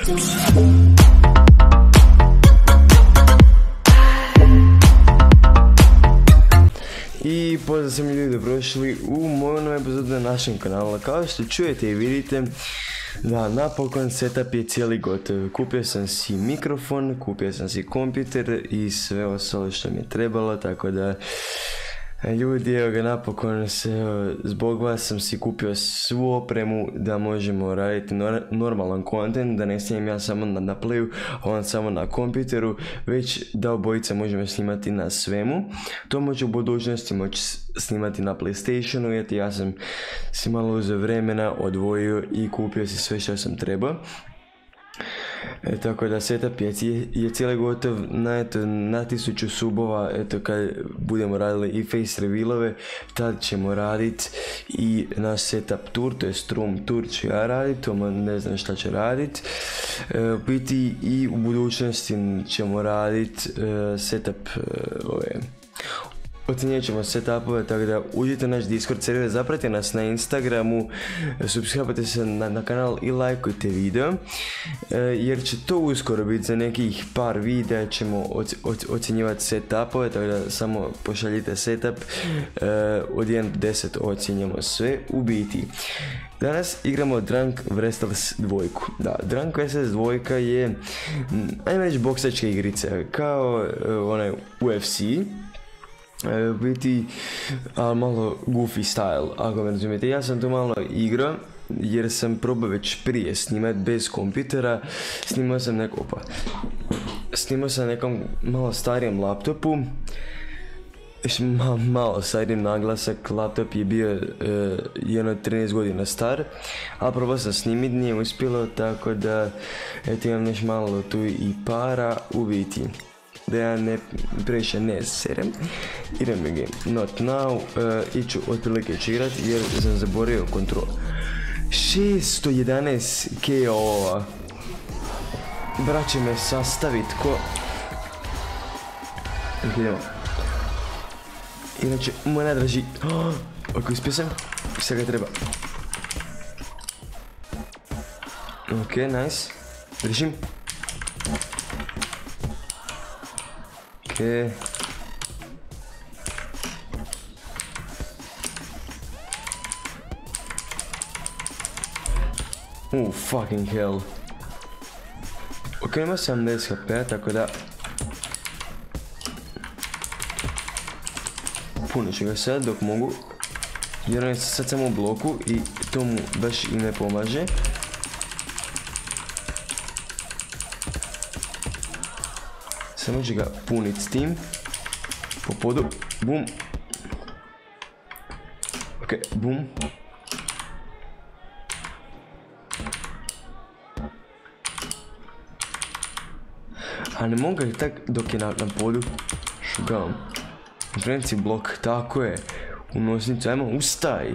I pozdrav svim ljudi, dobrodošli u moju novu epizodu na našem kanalu. Kao što čujete i vidite, da napokon setup je cijeli gotov. Kupio sam si mikrofon, kupio sam si kompjuter i sve ostalo što mi je trebalo, tako da ljudi, evo ga, napokon zbog vas sam si kupio svu opremu da možemo raditi normalan content, da ne snimam ja samo na playu, a on samo na kompjuteru, već da obojica možemo snimati na svemu. To može u budućnosti moći snimati na PlayStationu, jer ja sam si malo uzeo vremena, odvojio i kupio si sve što sam trebao. Tako da setup je cijeli gotov na 1000 subova, kad budemo radili i face revealove, tad ćemo raditi i naš setup tour, to je room tour ću ja raditi, Toma ne znam šta će raditi. Biti i u budućnosti ćemo raditi setup ocjenjit ćemo setupove, tako da uđite u naš Discord server, zapratite nas na Instagramu, subscribe se na kanal i lajkujte video, jer će to uskoro biti. Za nekih par videa ćemo ocjenjivati setupove, tako da samo pošaljite setup, od 1 do 10 ocjenjamo sve. U biti danas igramo Drunk Wrestlers 2. Da, Drunk Wrestlers 2 je, ajme reći, boksačka igrica, kao onaj UFC. Biti malo goofy style, ako me razumijete. Ja sam to malo igrao jer sam probao već prije snimati bez kompjutera. Snimao sam nekom malo starijem laptopu, malo starijem naglasak. Laptop je bio jedno 13 godina star, ali probao sam snimiti, nije uspjelo, tako da eto, imam nešto malo tu i para. U biti da ja previše ne serem, idem u game, not now. Iću otprilike ću igrat jer sam zaboravio kontrol. 611 KO-ova, braće me sastavit ko... Idemo. Inače, moj najdraži... Ok, uspio sam, sve ga treba. Ok, nice, držim. Okay. Fucking hell. Ok, ima 70 HP, tako da punit ću ga sad dok mogu, jer on je sad samo u bloku i to mu baš i ne pomaže. Samo ću ga punit s tim. Po podu. Bum. Ok, bum. A ne mogu ga tak dok je na podu. Šugam. Frenci blok, tako je. U nosnicu, ajmo, ustaj.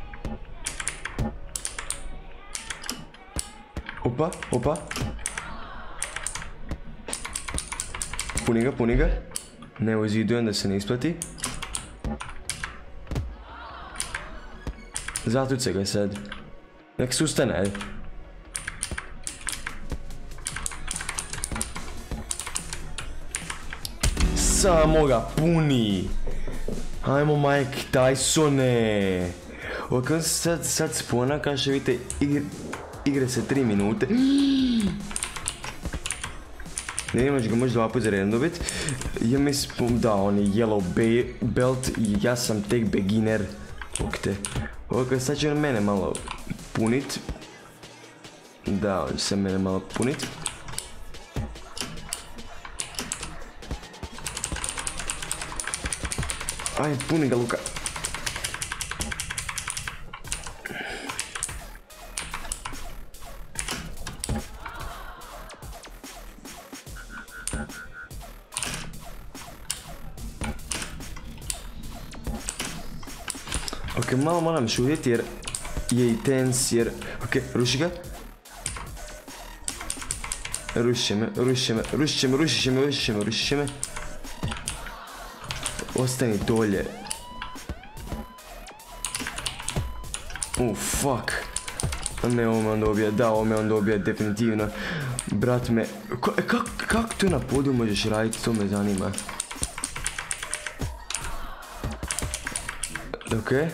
Opa, opa. Puni ga. Ne uzidujem da se ne isplati. Zatuce ga sad. Nek se ustane. Samo ga puni. Ajmo Mike Tysone. Ok, sad spona, kao što vidite, igre se 3 minute. Ne znam, ga možda 2 puta za redom dobiti. Ja mislim da on je yellow belt i ja sam tek beginner. Ok, sad će on mene malo punit. Da, on će se mene malo punit. Aj, puni ga, Luka. Ok, malo moram šutiti jer je i tense, jer... Ok, ruši ga. Rušit će me. Ostani dolje. Fuck. Ne, ovo me on dobija, da, ovo me on dobija, definitivno. Brat me... Kako to na podu možeš raditi, to me zanima. Okej.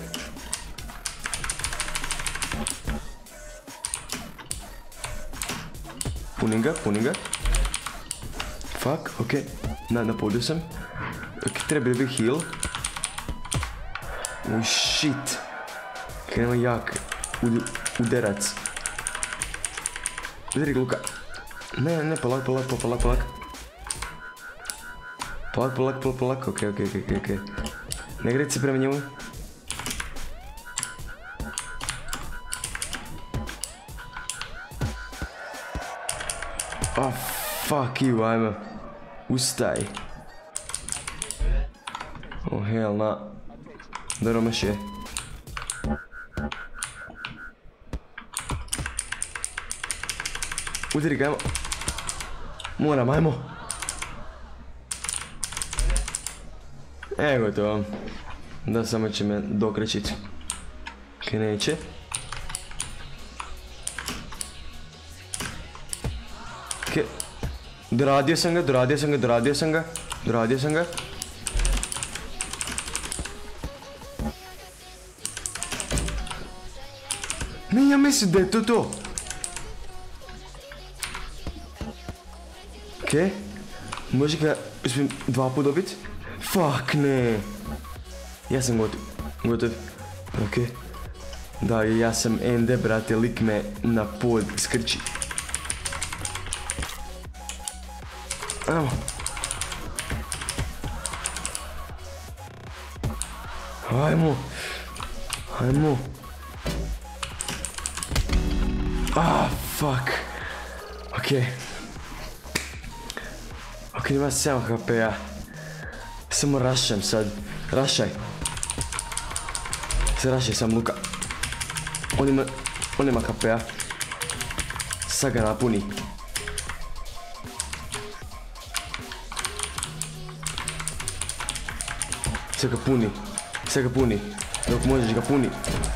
Punim ga. Fuck, okej. Na podu sam. Ok, treba bi heal. Shit. Krenemo jak. Udarac. Udari Luka. Ne, polak. Polak, okej. Ne greci se prema njemu. Oh, fuck you, ajmo. Ustaj. Oh, hell na. Dobro maš je. Udari ga, ajmo. Moram, ajmo. Evo to. Da, samo će me dokrećit. Kaj neće. Kaj. Doradio sam ga. Ne, ja mislim da je to. Okej. Može ga uspijem 2 puta dobit? Fuck, ne. Ja sam gotov. Okej. Da, ja sam ende, brate, lik me na pod skrči. Ajmo. Ah, fuck. Okej. Ok, ima 7 HP-a. Samo rašam sad. Rašaj. Se rašaj sam, Luka. On ima HP-a. Sad ga napuni. Sad ga puni. Dok možeš ga puni.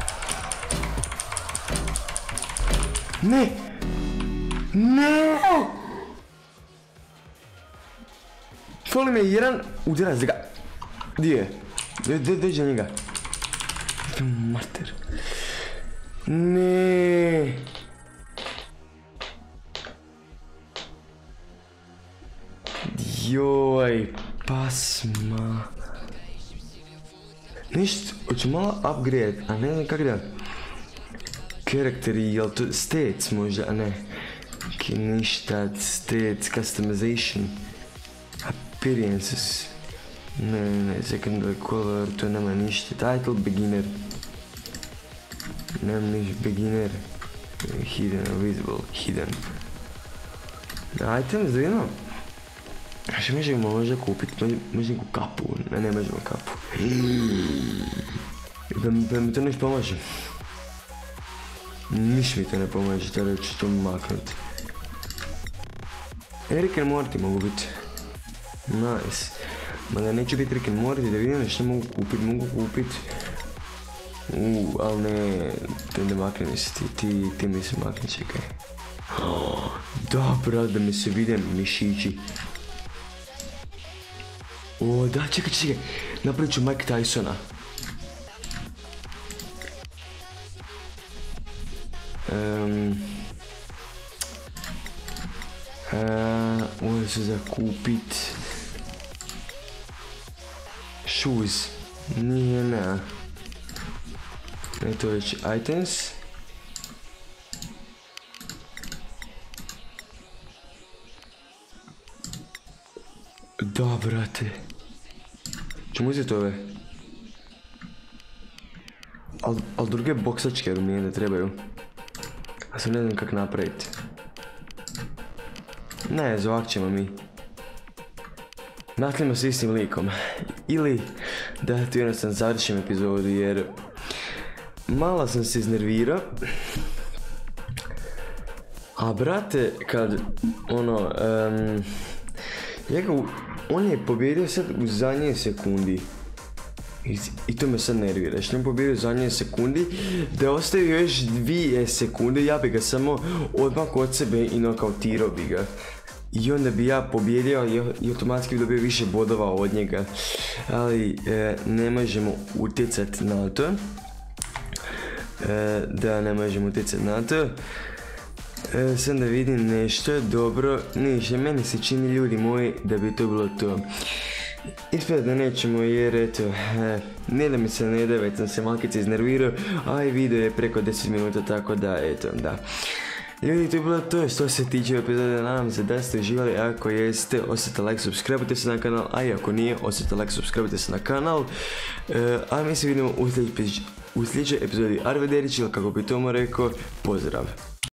Ne! Fali me jedan udarac da ga... Gdje je? Dođi na njega. Mater. Ne. Joj, pasma. Ništa, hoću malo upgrade, a ne znam kak da. Karakteri, jel to states možda, a ne. Ok, ništa, states, customization. Appearances. Ne, secondary color, to nema ništa. Title, beginner. Nemam ništa, beginner. Hidden, visible, hidden. Items, da vidimo. Što možemo možda kupiti? Možda neku kapu, ne možemo kapu. Da mi to nešto pomaže. Niš mi to ne pomaže, tada ću to maknuti. Rick and Morty mogu biti. Nice. Mada neću biti Rick and Morty, da vidim što mogu kupit. Ali ne, ne makne se ti mi se makne, čekaj. Da, brat, da mi se vide mišići. O, da, čekaj. Napravit ću Mike Tysona. Ovo se za kupit. Shoes. Nije, ne. Ne, to već items. Da, brate. Čemu uzeti ove? Al druge boksačke mi ne trebaju. A sam ne znam kak napraviti. Ne, za ovak ćemo mi. Natlimo s istim likom. Ili da ti jednostavno završim epizodu jer malo sam se iznervirao. A brate, kad ono, on je pobjedio sad u zadnjoj sekundi. I to me sad nervira, što je pobjedio u zadnjoj sekundi, da je ostavio još 2 sekunde, ja bi ga samo odmah od sebe i nokautirao bi ga. I onda bi ja pobjedio i automatski bi dobio više bodova od njega. Ali ne možemo utjecati na to. Ne možemo utjecati na to. Sad da vidim nešto dobro. Ništa, meni se čini, ljudi moji, da bi to bilo to. Ispada da nećemo, jer eto, ne da mi se ne da, već sam se malkice iznervirao, a i video je preko 10 minuta, tako da, eto, da. Ljudi, to je bilo to što se tiče epizode, nadam se da ste uživali, ako jeste, ostavite like, subscribe se na kanal, a i ako nije, ostavite like, subscribe se na kanal, a mi se vidimo u sljedećoj epizodi Arvederić, ili kako bi tomu rekao, pozdrav!